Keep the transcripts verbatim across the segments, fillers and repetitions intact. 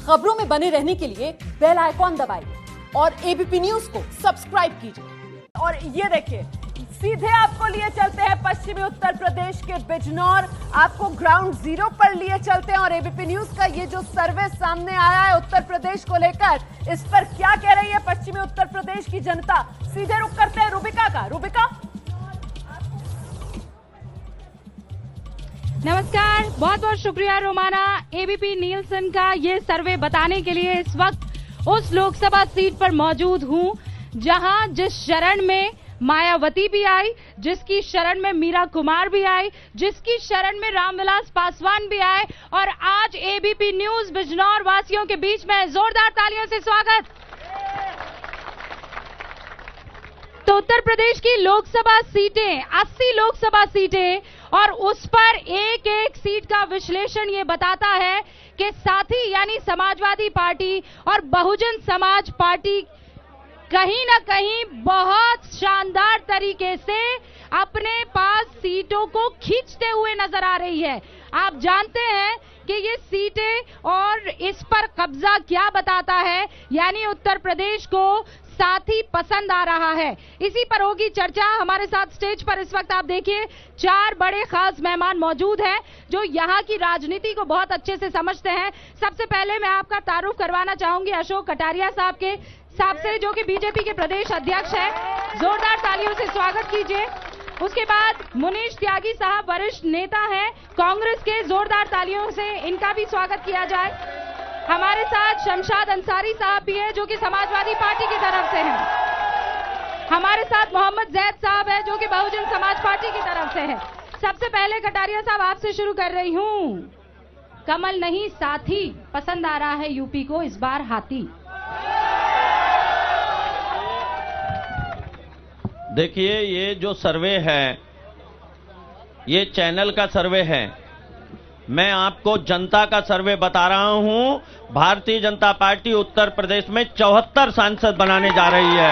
खबरों में बने रहने के लिए बेल आइकॉन दबाइए और एबीपी न्यूज को सब्सक्राइब कीजिए। और ये देखिए, सीधे आपको लिए चलते हैं पश्चिमी उत्तर प्रदेश के बिजनौर, आपको ग्राउंड जीरो पर लिए चलते हैं और एबीपी न्यूज का ये जो सर्वे सामने आया है उत्तर प्रदेश को लेकर, इस पर क्या कह रही है पश्चिमी उत्तर प्रदेश की जनता, सीधे रुख करते हैं रूबिका का। रूबिका, नमस्कार, बहुत बहुत शुक्रिया रोमाना। एबीपी नीलसन का ये सर्वे बताने के लिए इस वक्त उस लोकसभा सीट पर मौजूद हूं जहां जिस शरण में मायावती भी आई, जिसकी शरण में मीरा कुमार भी आई, जिसकी शरण में रामविलास पासवान भी आए, और आज एबीपी न्यूज बिजनौर वासियों के बीच में जोरदार तालियों से स्वागत। तो उत्तर प्रदेश की लोकसभा सीटें, अस्सी लोकसभा सीटें, और उस पर एक एक सीट का विश्लेषण ये बताता है कि साथी यानी समाजवादी पार्टी और बहुजन समाज पार्टी कहीं ना कहीं बहुत शानदार तरीके से अपने पास सीटों को खींचते हुए नजर आ रही है। आप जानते हैं कि ये सीटें और इस पर कब्जा क्या बताता है, यानी उत्तर प्रदेश को साथी पसंद आ रहा है। इसी पर होगी चर्चा। हमारे साथ स्टेज पर इस वक्त आप देखिए चार बड़े खास मेहमान मौजूद हैं जो यहाँ की राजनीति को बहुत अच्छे से समझते हैं। सबसे पहले मैं आपका तारुफ करवाना चाहूंगी अशोक कटारिया साहब के साहब से, जो कि बीजेपी के प्रदेश अध्यक्ष है। जोरदार तालियों से स्वागत कीजिए। उसके बाद मुनीश त्यागी साहब वरिष्ठ नेता हैं कांग्रेस के, जोरदार तालियों से इनका भी स्वागत किया जाए। हमारे साथ शमशाद अंसारी साहब भी हैं जो कि समाजवादी पार्टी की तरफ से हैं। हमारे साथ मोहम्मद जैद साहब है जो कि बहुजन समाज पार्टी की तरफ से है। सबसे पहले कटारिया साहब आपसे शुरू कर रही हूं। कमल नहीं साथी पसंद आ रहा है यूपी को, इस बार हाथी। देखिए, ये जो सर्वे है ये चैनल का सर्वे है, मैं आपको जनता का सर्वे बता रहा हूं। भारतीय जनता पार्टी उत्तर प्रदेश में चौहत्तर सांसद बनाने जा रही है।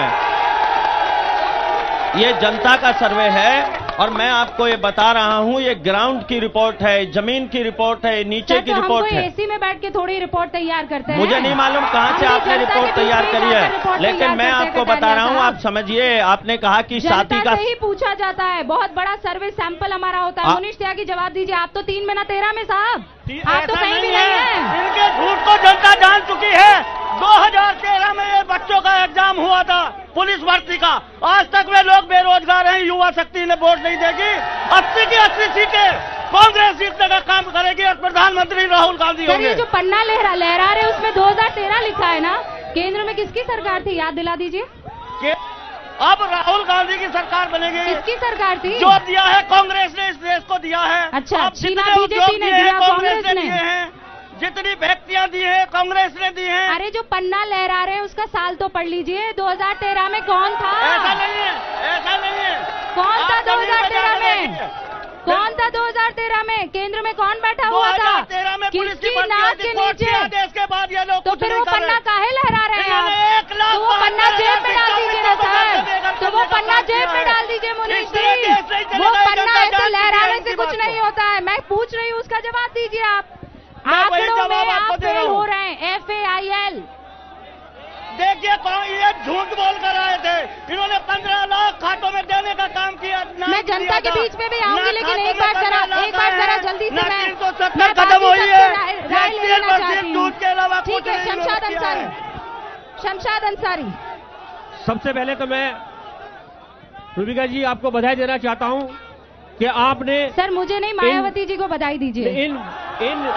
ये जनता का सर्वे है और मैं आपको ये बता रहा हूं, ये ग्राउंड की रिपोर्ट है, जमीन की रिपोर्ट है, नीचे की रिपोर्ट है। एसी में बैठ के थोड़ी रिपोर्ट तैयार करते हैं। मुझे नहीं मालूम कहां से आपने रिपोर्ट तैयार करी है, लेकिन मैं आपको बता रहा हूं, आप समझिए। आपने कहा कि साथी का ही पूछा जाता है, बहुत बड़ा सर्वे सैंपल हमारा होता है। मुनीश त्यागी जवाब दीजिए। आप तो तीन महीना तेरह में साहब, आप तो कहीं भी नहीं है। इनके झूठ को जनता जान चुकी है। दो हज़ार तेरह में ये बच्चों का एग्जाम हुआ था पुलिस भर्ती का, आज तक वे लोग बेरोजगार हैं। युवा शक्ति ने वोट नहीं देगी। अस्सी की अस्सी सीटें कांग्रेस जीतने का काम करेगी और प्रधानमंत्री राहुल गांधी होंगे। ये जो पन्ना लहरा लहरा रहे उसमें दो हज़ार तेरह लिखा है ना। केंद्र में किसकी सरकार थी, याद दिला दीजिए। अब राहुल गांधी की सरकार बनेगी। किसकी सरकार थी? जो दिया है कांग्रेस ने इस देश को दिया है। अच्छा, चीना बीजेपी ने दिया, कांग्रेस ने दिए हैं। जितनी व्यक्तियां दी है कांग्रेस ने दी है। अरे जो पन्ना लहरा रहे हैं उसका साल तो पढ़ लीजिए। दो हज़ार तेरह में कौन था? ऐसा नहीं है, ऐसा नहीं है। कौन था दो हज़ार तेरह में? कौन था दो हज़ार तेरह में? केंद्र में कौन बैठा हुआ था? दो हज़ार तेरह में किसकी नाक के नीचे? आदेश के बाद ये लोग तो फिर वो पन्ना काहे लहरा रहे हैं आप? तो वो पन्ना जेब में डाल दीजिए ना सर, तो वो पन्ना जेब में डाल दीजिए मुनीश जी। वो पन्ना ऐसे लहराने से कुछ नहीं होता है। मैं पूछ रही हूँ, उसका जवाब दीजिए आप। आंकड़ों में आप फेल हो रहे हैं, एफ ए आई एल। देखिए, ये झूठ बोल कर आए थे। इन्होंने पंद्रह लाख खातों में देने का काम किया। मैं जनता के बीच में भी आऊंगी, लेकिन एक बार जरा एक बार जरा जल्दी से मैं मैं खत्म हुई है। राय लेना चाहती हूँ। के अलावा ठीक है, शमशाद अंसारी, शमशाद अंसारी। सबसे पहले तो मैं रूबिका जी आपको बधाई देना चाहता हूं कि आपने, सर मुझे नहीं, मायावती जी को बधाई दीजिए। इन इन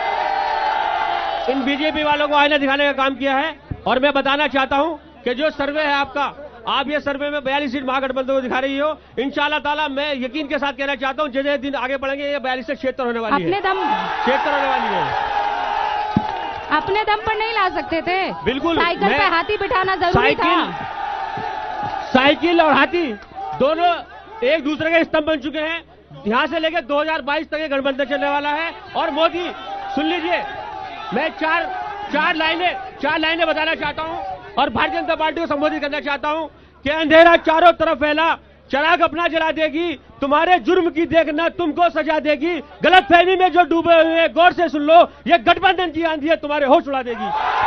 इन बीजेपी वालों को आईना दिखाने का काम किया है। और मैं बताना चाहता हूं कि जो सर्वे है आपका, आप ये सर्वे में बयालीस सीट महागठबंधन को दिखा रही हो। इंशाल्लाह ताला मैं यकीन के साथ कहना चाहता हूं जैसे दिन आगे बढ़ेंगे ये बयालीस से छिहत्तर होने वाली है। अपने दम छिहत्तर होने वाली है। अपने दम पर नहीं ला सकते थे। बिल्कुल, साइकिल पे हाथी बिठाना जरूरी था। साइकिल और हाथी दोनों एक दूसरे के स्तंभ बन चुके हैं। यहां से लेकर दो हज़ार बाईस तक ये गठबंधन चलने वाला है। और मोदी, सुन लीजिए, मैं चार चार लाइनें चार लाइनें बताना चाहता हूं और भारतीय जनता पार्टी को संबोधित करना चाहता हूं कि अंधेरा चारों तरफ फैला, चराग अपना जला देगी, तुम्हारे जुर्म की देखना तुमको सजा देगी। गलत फहमी में जो डूबे हुए हैं गौर से सुन लो, ये गठबंधन की आंधी है, तुम्हारे होश उड़ा देगी।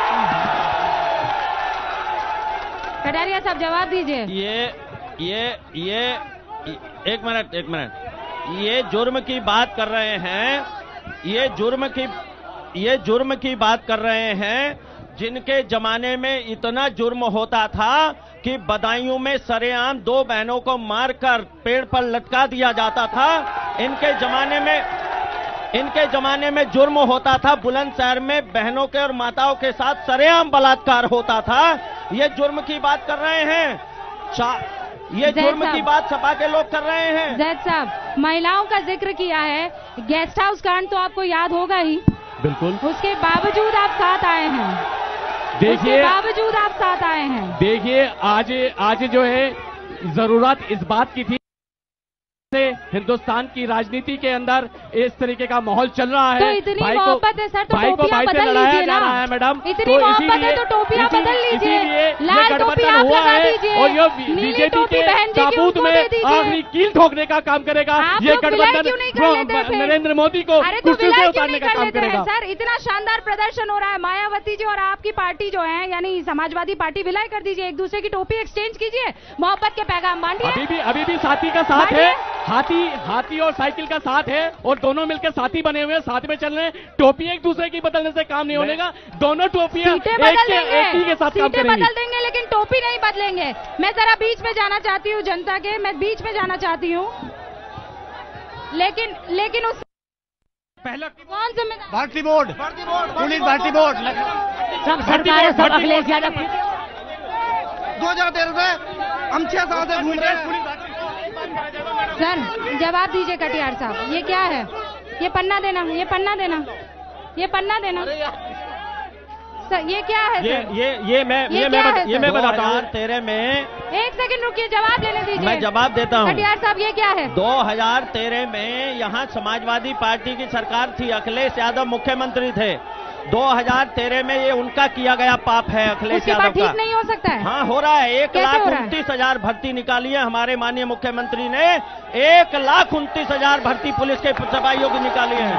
कटारिया साहब जवाब दीजिए। ये ये ये एक मिनट एक मिनट ये जुर्म की बात कर रहे हैं, ये जुर्म की ये जुर्म की बात कर रहे हैं जिनके जमाने में इतना जुर्म होता था कि बदायूं में सरेआम दो बहनों को मारकर पेड़ पर लटका दिया जाता था। इनके जमाने में इनके जमाने में जुर्म होता था, बुलंदशहर में बहनों के और माताओं के साथ सरेआम बलात्कार होता था। ये जुर्म की बात कर रहे हैं, ये जुर्म की बात सपा के लोग कर रहे हैं। जैद साहब, महिलाओं का जिक्र किया है, गेस्ट हाउस कांड तो आपको याद होगा ही। बिल्कुल। उसके बावजूद आप साथ आए हैं, देखिए बावजूद आप साथ आए हैं। देखिए आज आज जो है जरूरत इस बात की थी, हिंदुस्तान की राजनीति के अंदर इस तरीके का माहौल चल रहा है। तो इतनी मोहब्बत है सर, तो टोपियां बदल लीजिए ना। है मैडम, इतनी मोहब्बत है तो टोपियां बदल लीजिए, लाल टोपी आप लगा दीजिए और ये बीजेपी के ताबूत में आखिरी कील ठोकने का काम करेगा। ये गठबंधन नरेंद्र मोदी को कुर्सी से उतारने का काम करेगा। सर इतना शानदार प्रदर्शन हो रहा है, मायावती जी और आपकी पार्टी जो है यानी समाजवादी पार्टी, विलय कर दीजिए, एक दूसरे की टोपी एक्सचेंज कीजिए, मोहब्बत के पैगाम बांटिए। अभी भी अभी भी साथी का साथ है, हाथी हाथी और साइकिल का साथ है और दोनों मिलकर साथी बने हुए हैं, साथ में चल रहे हैं। टोपी एक दूसरे की बदलने से काम नहीं होनेगा, दोनों टोपियां एक के, एक ही के साथ काम करेंगी। बदल देंगे लेकिन टोपी नहीं बदलेंगे। मैं जरा बीच में जाना चाहती हूँ, जनता के मैं बीच में जाना चाहती हूँ, लेकिन लेकिन उस पहला कौन जिम्मेदार? भर्ती बोर्ड, पुलिस भर्ती बोर्ड सब सरकार सब अखिलेश यादव दो हजार तेरह से हम छह साल से घूम रहे हैं। सर जवाब दीजिए कटियार साहब, ये क्या है? ये पन्ना देना, ये पन्ना देना, ये पन्ना देना सर, ये क्या है ये सर? ये ये मैं ये ये क्या मैं है ये मैं दो बताता हूँ। हजार तेरह में एक सेकंड रुकिए, जवाब देने दीजिए। मैं जवाब देता हूँ। कटियार साहब ये क्या है? दो हजार तेरह में यहाँ समाजवादी पार्टी की सरकार थी, अखिलेश यादव मुख्यमंत्री थे। दो हजार तेरह में ये उनका किया गया पाप है अखिलेश उसके यादव बाद का। ठीक नहीं हो सकता है? हाँ हो रहा है। एक कैसे लाख हो रहा है? उनतीस हजार भर्ती निकाली है हमारे माननीय मुख्यमंत्री ने, एक लाख उनतीस हजार भर्ती पुलिस के सिपाहियों की निकाली है।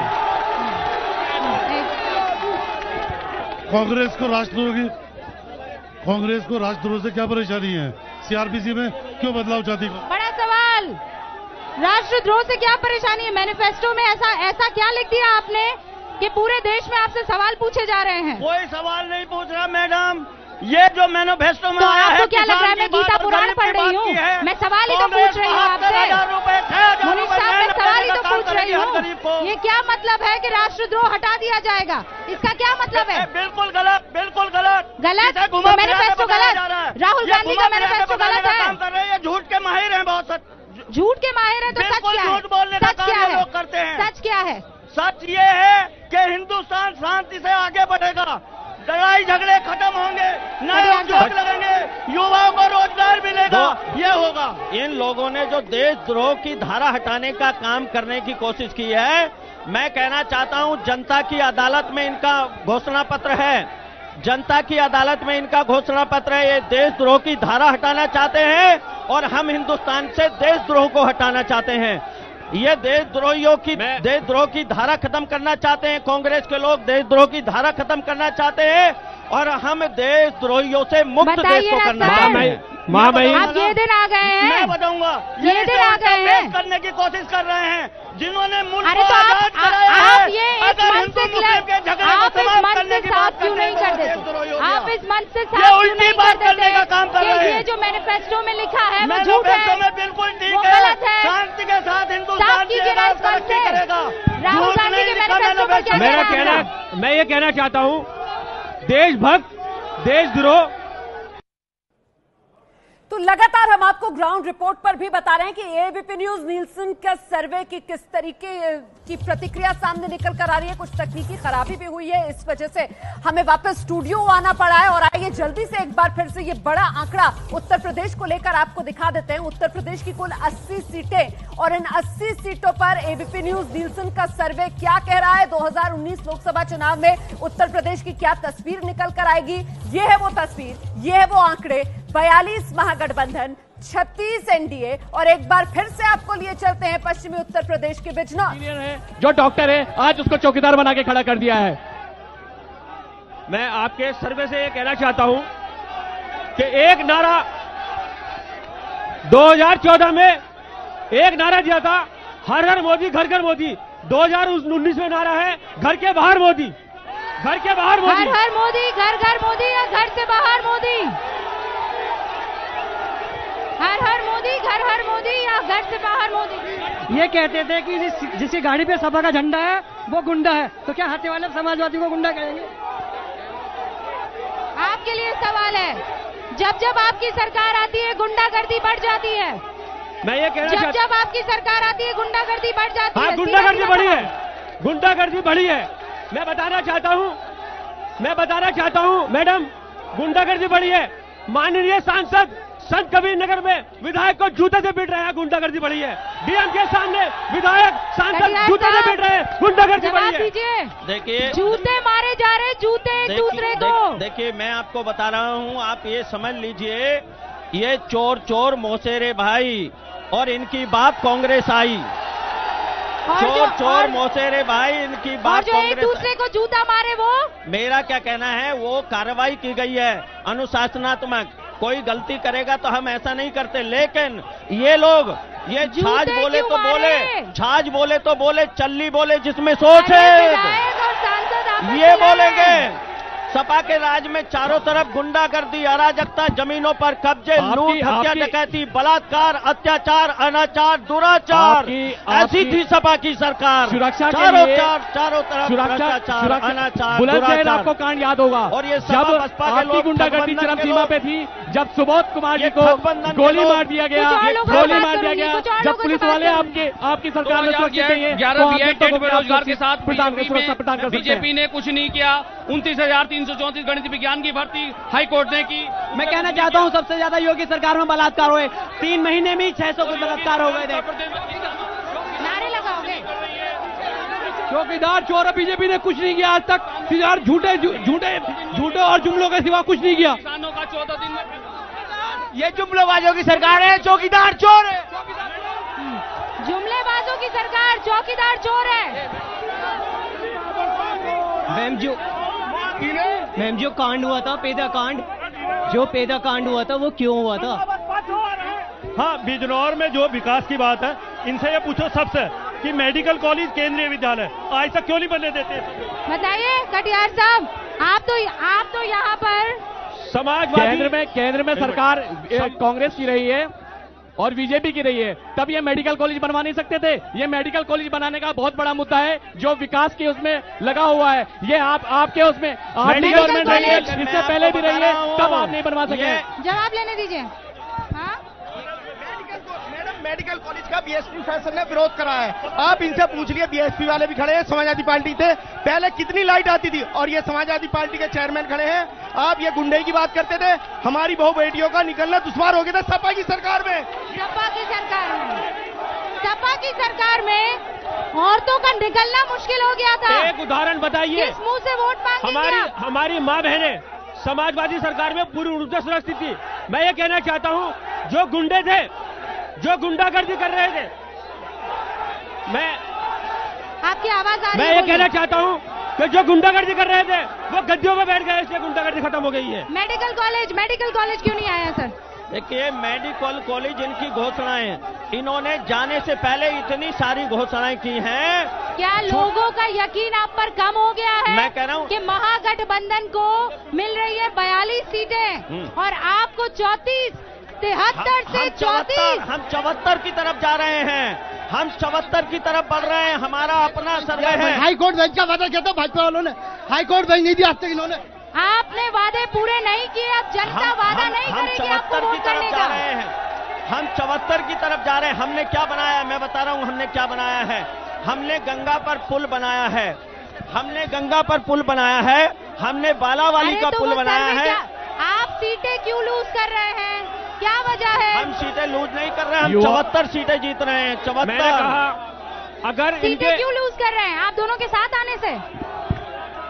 कांग्रेस को राष्ट्रद्रोह की कांग्रेस को राष्ट्रद्रोह से क्या परेशानी है? सीआरपीसी में क्यों बदलाव चाहती है? बड़ा सवाल, राष्ट्रद्रोह से क्या परेशानी है? मैनिफेस्टो में ऐसा ऐसा क्या लिख दिया आपने कि पूरे देश में आपसे सवाल पूछे जा रहे हैं? कोई सवाल नहीं पूछ रहा मैडम, ये जो मैनिफेस्टो में तो आया है, आपको क्या लग रहा है मैं गीता पुराण पढ़ रही हूँ? मैं सवाल ही तो पूछ रही हूँ आपसे। मुनीष साहब मैं सवाल ही तो पूछ रही हूँ, ये क्या मतलब है कि राष्ट्रद्रोह हटा दिया जाएगा? इसका क्या मतलब है? बिल्कुल गलत, बिल्कुल गलत गलत? तो मैनिफेस्टो गलत, राहुल गांधी का मैनिफेस्टो गलत है। काम कर रहे हैं, झूठ के माहिर हैं बहुत। सच झूठ के माहिर है तो सच बिल्कुल क्या है? झूठ बोलने का सच काम क्या ये है? लोग करते हैं। सच क्या है? सच ये है कि हिंदुस्तान शांति से आगे बढ़ेगा, लड़ाई झगड़े खत्म होंगे, नए उद्योग लगेंगे, युवाओं को रोजगार मिलेगा, ये होगा। इन लोगों ने जो देशद्रोह की धारा हटाने का काम करने की कोशिश की है, मैं कहना चाहता हूं जनता की अदालत में इनका घोषणा पत्र है, जनता की अदालत में इनका घोषणा पत्र है। ये देशद्रोह की धारा हटाना चाहते हैं और हम हिंदुस्तान से देशद्रोह को हटाना चाहते हैं। ये देशद्रोहियों की देशद्रोह की धारा खत्म करना चाहते हैं, कांग्रेस के लोग देशद्रोह की धारा खत्म करना चाहते हैं और हम देशद्रोहियों से मुक्त देश को करना चाहते हैं। महामहिम आप ये दिन आ गए हैं, मैं बताऊंगा, ये दिन आ गए हैं करने की कोशिश कर रहे हैं जिन्होंने मुल्क अरे को तो आजाद आप, कराया आ, है। आप ये इस अगर मंच हिंदू से मुस्लिम के झगड़े को आप इस समाप्त मंच करने से की साफ बात क्यों नहीं कर देशद्रोही देते? हो आप गया। इस मंच से ये साफ क्यों उल्टी नहीं बात कर करने का काम देते कर कि रहे ये हैं। जो मैनिफेस्टो में लिखा है वो झूठ मैनिफेस्टो है, में बिल्कुल वो ठीक है, गलत है। शांति के साथ साफ हिंदुस्तान की कीजिए ना इस मंच तरक्की से। करेगा। राहुल झूठ गांधी नहीं के लिखा मैनिफेस्टो पर क्या मेरा कहना है कहना आपका? मैं ये कहना चाहता हूँ, देशभक्त देशद्रोह तो लगातार हम आपको ग्राउंड रिपोर्ट पर भी बता रहे हैं कि एबीपी न्यूज नीलसन का सर्वे की किस तरीके की प्रतिक्रिया सामने निकल कर आ रही है। कुछ तकनीकी खराबी भी हुई है, इस वजह से हमें वापस स्टूडियो आना पड़ा है। और आइए जल्दी से एक बार फिर से ये बड़ा आंकड़ा उत्तर प्रदेश को लेकर आपको दिखा देते हैं। उत्तर प्रदेश की कुल अस्सी सीटें और इन अस्सी सीटों पर एबीपी न्यूज नीलसन का सर्वे क्या कह रहा है, दो हजार उन्नीस लोकसभा चुनाव में उत्तर प्रदेश की क्या तस्वीर निकल कर आएगी। ये है वो तस्वीर, ये है वो आंकड़े। बयालीस महागठबंधन, छत्तीस एनडीए। और एक बार फिर से आपको लिए चलते हैं पश्चिमी उत्तर प्रदेश के बिजनौर। जो डॉक्टर है आज उसको चौकीदार बना के खड़ा कर दिया है। मैं आपके सर्वे से ये कहना चाहता हूं कि एक नारा दो हज़ार चौदह में एक नारा दिया था, हर हर मोदी घर घर मोदी। दो हज़ार उन्नीस में नारा है घर के बाहर मोदी, घर के बाहर मोदी। हर हर मोदी, घर घर मोदी या घर से बाहर मोदी? हर हर मोदी, घर हर मोदी या घर से बाहर मोदी? ये कहते थे कि जिस, जिसकी गाड़ी पे सपा का झंडा है वो गुंडा है, तो क्या हाथे वाले समाजवादी को गुंडा कहेंगे? आपके लिए सवाल है, जब जब आपकी सरकार आती है गुंडागर्दी बढ़ जाती है। मैं ये कहना जब चाहता जब आपकी सरकार आती है गुंडागर्दी बढ़ जाती हाँ, है। गुंडागर्दी बढ़ी है, गुंडागर्दी बढ़ी है। मैं बताना चाहता हूँ मैं बताना चाहता हूँ मैडम, गुंडागर्दी बढ़ी है। माननीय सांसद संत कबीर नगर में विधायक को जूते से पीट रहे हैं, गुंडागर्दी बढ़ी है। डीएम के सामने विधायक सांसद जूते से पीट रहे हैं, गुंडागर्दी बढ़ी है। देखिए, जूते मारे जा रहे, जूते एक दूसरे को। देखिए, मैं आपको बता रहा हूँ, आप ये समझ लीजिए, ये चोर चोर मौसेरे भाई और इनकी बाप कांग्रेस आई। चोर चोर मौसेरे भाई, इनकी बात जो एक दूसरे को जूता मारे वो। मेरा क्या कहना है, वो कार्रवाई की गई है अनुशासनात्मक। कोई गलती करेगा तो हम ऐसा नहीं करते, लेकिन ये लोग ये छाछ बोले तो बोले, छाछ बोले तो बोले, चल्ली बोले जिसमें सोच है, ये बोलेंगे। सपा के राज में चारों तरफ गुंडागर्दी, अराजकता, जमीनों पर कब्जे, लूट, हत्या, डकैती, बलात्कार, अत्याचार, अनाचार, दुराचार, ऐसी थी सपा की सरकार। सुरक्षा के चारों लिए चार चारों तरफ भ्रष्टाचार, अनाचार, बुलंदशहर आपको कांड याद होगा, और ये जब आपकी गुंडागर्दी चरम सीमा पे थी, जब सुबोध कुमार जी को गोली मार दिया गया, गोली मार दिया गया, जब पुलिस वाले आपके आपकी सरकार में सुरक्षित नहीं है, ग्यारह बेरोजगार के साथ प्रदान प्रदान कर बीजेपी ने कुछ नहीं किया। उनतीस हजार तीन सौ चौंतीस गणित विज्ञान की भर्ती हाई कोर्ट ने की। मैं कहना चाहता हूँ सबसे ज्यादा योगी सरकार में बलात्कार हुए, तीन महीने में ही छह सौ के बलात्कार हो गए थे। नारे लगाओगे? चौकीदार चोर, बीजेपी ने कुछ नहीं किया आज तक, यार झूठे झूठे झूठे और जुमलों के सिवा कुछ नहीं किया। किसानों का चौदह दिन में, ये जुमलेबाजों की सरकार है, चौकीदार चोर है। जुमलेबाजों की सरकार, चौकीदार चोर है। मैम जो मैम जो कांड हुआ था, पेदा कांड, जो पेदा कांड हुआ था वो क्यों हुआ था? हाँ, बिजनौर में जो विकास की बात है, इनसे ये पूछो सबसे कि मेडिकल कॉलेज, केंद्रीय विद्यालय आज तक क्यों नहीं बनने देते? बताइए कटियार साहब, आप तो आप तो यहाँ पर समाजवादी केंद्र में केंद्र में सरकार कांग्रेस की रही है और बीजेपी की रही है, तब ये मेडिकल कॉलेज बनवा नहीं सकते थे। ये मेडिकल कॉलेज बनाने का बहुत बड़ा मुद्दा है जो विकास के उसमें लगा हुआ है। ये आप आपके उसमें आपकी गवर्नमेंट रही है, इससे पहले भी रही है, तब आप नहीं बनवा सके। जवाब लेने दीजिए। हाँ? मेडिकल कॉलेज का बीएसपी शासन ने विरोध करा है। आप इनसे पूछ लिए, बीएसपी वाले भी खड़े हैं, समाजवादी पार्टी थे, पहले कितनी लाइट आती थी, और ये समाजवादी पार्टी के चेयरमैन खड़े हैं। आप ये गुंडे की बात करते थे, हमारी बहु बेटियों का निकलना दुश्वार हो गया था सपा की सरकार में। सपा की सरकार में सपा की सरकार में औरतों का निकलना मुश्किल हो गया था। एक उदाहरण बताइए, किस मुंह से वोट मांगे? हमारी हमारी माँ बहनें समाजवादी सरकार में पूरी रूप से सुरक्षित थी। मैं ये कहना चाहता हूँ, जो गुंडे थे, जो गुंडागर्दी कर रहे थे, मैं आपकी आवाज आ रही मैं है? ये कहना चाहता हूँ कि जो गुंडागर्दी कर रहे थे वो गद्दियों में बैठ गए, इसलिए गुंडागर्दी खत्म हो गई है। मेडिकल कॉलेज मेडिकल कॉलेज क्यों नहीं आया सर? देखिए, मेडिकल कॉलेज इनकी घोषणाएं, इन्होंने जाने से पहले इतनी सारी घोषणाएं की हैं। क्या लोगों का यकीन आप पर कम हो गया है? मैं कह रहा हूं कि महागठबंधन को मिल रही है बयालीस सीटें और आपको चौंतीस, तिहत्तर से चौंतीस। हम चौहत्तर की तरफ जा रहे हैं, हम चौहत्तर की तरफ बढ़ रहे हैं। हमारा अपना सर्वे है। हाई कोर्ट बेंच का वादा किया था भाजपा वालों ने, हाई कोर्ट बेंच नहीं दिया आज तक इन्होंने। आपने वादे पूरे नहीं किए, अब जनता वादा नहीं करेगी आपको वोट करने का। हम चौहत्तर की तरफ जा रहे हैं। हमने क्या बनाया, मैं बता रहा हूं हमने क्या बनाया है। हमने गंगा पर पुल बनाया है, हमने गंगा पर पुल बनाया है, हमने बालावाली का तो पुल बनाया है। आप सीटें क्यों लूज कर रहे हैं, क्या वजह है? हम सीटें लूज नहीं कर रहे हैं, हम चौहत्तर सीटें जीत रहे हैं। चौहत्तर। मैंने कहा अगर सीटें क्यों लूज कर रहे हैं आप दोनों के साथ आने से?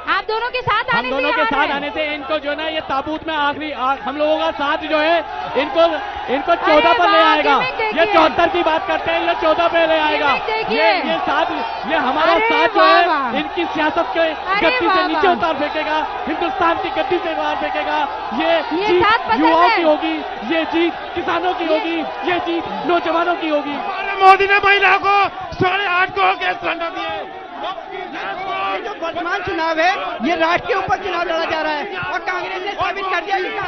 आप दोनों के साथ आने हम दोनों के साथ आने से इनको जो है ना ये ताबूत में आखिरी हम लोगों का साथ जो है इनको इनको चौदह पर ले आएगा। ये चौहत्तर की बात करते हैं, ये चौदह पे ले आएगा। ये ये साथ ये हमारा साथ जो है इनकी सियासत के गद्दी से नीचे उतार फेंकेगा, हिंदुस्तान की गद्दी से बाहर फेंकेगा। ये जीत युवाओं की होगी, ये जीत किसानों की होगी, ये जीत नौजवानों की होगी। मोदी ने महिलाओं को साढ़े आठ करोड़ के सिलेंडर दिए। जो वर्तमान चुनाव है ये राष्ट्र के ऊपर चुनाव लड़ा जा रहा है और कांग्रेस ने साबित कर दिया कि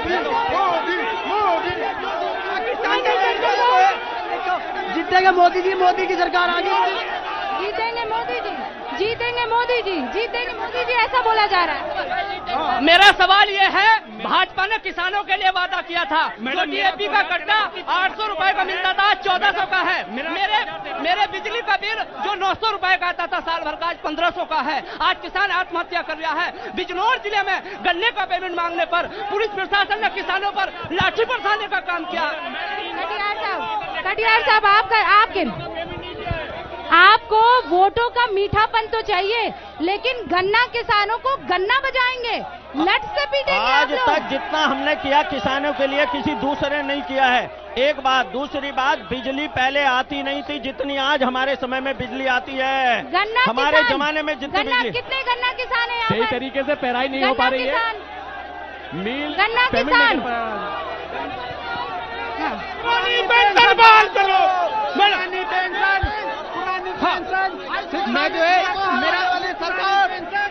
जीतेगा मोदी जी, मोदी की सरकार आ गई। जीतेंगे मोदी जी, जीतेंगे मोदी जी, जीतेंगे मोदी जी, ऐसा बोला जा रहा है। मेरा सवाल ये है, भाजपा ने किसानों के लिए वादा किया था, जो डीएपी का कट्टा आठ सौ रुपए का मिलता था चौदह सौ का है। मेरे मेरे बिजली का बिल जो नौ सौ रुपए का आता था साल भर का आज पंद्रह सौ का है। आज किसान आत्महत्या कर रहा है। बिजनौर जिले में गन्ने का पेमेंट मांगने पर पुलिस प्रशासन ने किसानों पर लाठी बरसाने का काम किया। कटियार साहब, कटियार साहब आपका आपके आपको वोटों का मीठापन तो चाहिए, लेकिन गन्ना किसानों को गन्ना बजाएंगे, लट से पीटेंगे। आज तक जितना हमने किया किसानों के लिए किसी दूसरे ने नहीं किया है। एक बात, दूसरी बात, बिजली पहले आती नहीं थी जितनी आज हमारे समय में बिजली आती है। गन्ना हमारे जमाने में जितनी बिजली, कितने गन्ना किसान है सही तरीके से पेराई नहीं हो पा रही है। मील गन्ना किसान पेंशन बहाल करो। पुरानी पेंशन, मैं जो है मेरा सरकार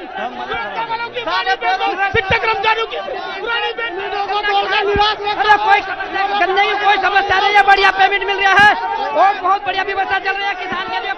शिक्षक रमजानों की पुरानी पेंशनों को तोड़कर निराश रखा। कोई गन्ने की कोई समस्या नहीं है, बढ़िया पेमेंट मिल रहा है और बहुत बढ़िया व्यवस्था चल रही है किसान के लिए।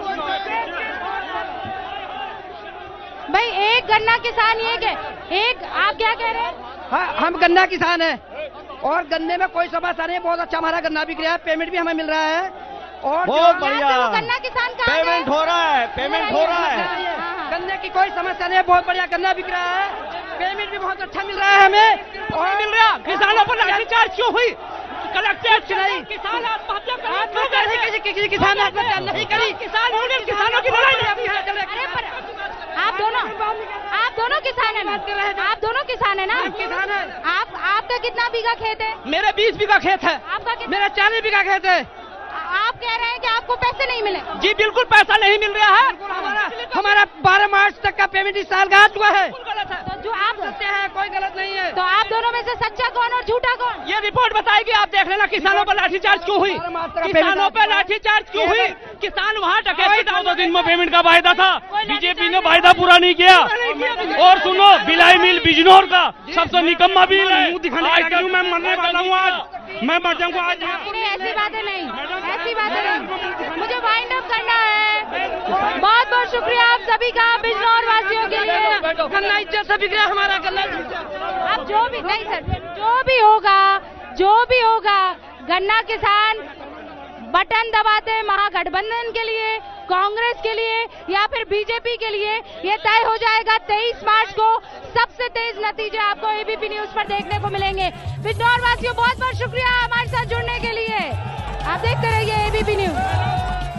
भाई एक गन्ना किसान ये के एक आप क्या कह रहे हैं? हाँ, हम गन्ना किसान हैं और गन्ने में कोई समस्या नहीं है, बहुत अच्छा हमारा गन्ना बिक रहा है, पेमेंट भी हमें मिल रहा है और बहुत बढ़िया गन्ना किसान का पेमेंट हो रहा है, पेमेंट हो रहा है। गन्ने की कोई समस्या नहीं है, बहुत बढ़िया गन्ना बिक रहा है, पेमेंट भी बहुत अच्छा मिल रहा है हमें और मिल रहा। किसानों पर लाठीचार्ज क्यों हुई? कलेक्टर नहीं, किसान आत्महत्या कर किसी किसान आत्महत्या नहीं करी, किसान किसानों की लड़ाई लड़ती है। आप दोनों आप दोनों किसान है ना? आप दोनों किसान है ना? किसान है। आप आपका कितना बीघा खेत है? मेरा बीस बीघा खेत है। आपका कितना? मेरा चालीस बीघा खेत है। आप कह रहे हैं कि आपको पैसे नहीं मिले? जी बिल्कुल पैसा नहीं मिल रहा है। हमारा हमारा बारह मार्च तक का पेमेंट इस साल का हुआ है। तो जो आप सत्य है, कोई गलत नहीं है। तो आप दोनों में से सच्चा कौन और झूठा कौन? ये रिपोर्ट बताएगी, आप देख लेना। किसानों पर लाठीचार्ज क्यों हुई? किसानों पर लाठीचार्ज क्यों हुई? किसान वहाँ टके चौदह दिन में पेमेंट का वायदा था, बीजेपी ने वायदा पूरा नहीं किया। और सुनो, बिलाई मिल बिजनौर का सबसे निकम्मा बिल है। मैं मरने वाला हूँ आज, मैं मर जाऊंगा आज। ऐसी बातें नहीं, ऐसी बातें नहीं, मुझे वाइंड अप करना है। बहुत बहुत शुक्रिया आप सभी का, बिजनौर वासियों के लिए। गन्ना इज्जत से बिक रहा हमारा गन्ना। अब जो भी नहीं सर, जो भी होगा, जो भी होगा, गन्ना किसान बटन दबाते हैं महागठबंधन के लिए, कांग्रेस के लिए या फिर बीजेपी के लिए, ये तय हो जाएगा। तेईस मार्च को सबसे तेज नतीजे आपको एबीपी न्यूज पर देखने को मिलेंगे। बिजनौर वासियों बहुत बहुत शुक्रिया हमारे साथ जुड़ने के लिए। आप देखते रहिए एबीपी न्यूज।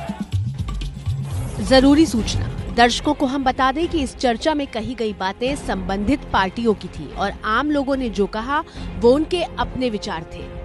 जरूरी सूचना, दर्शकों को हम बता दें कि इस चर्चा में कही गई बातें संबंधित पार्टियों की थी और आम लोगों ने जो कहा वो उनके अपने विचार थे।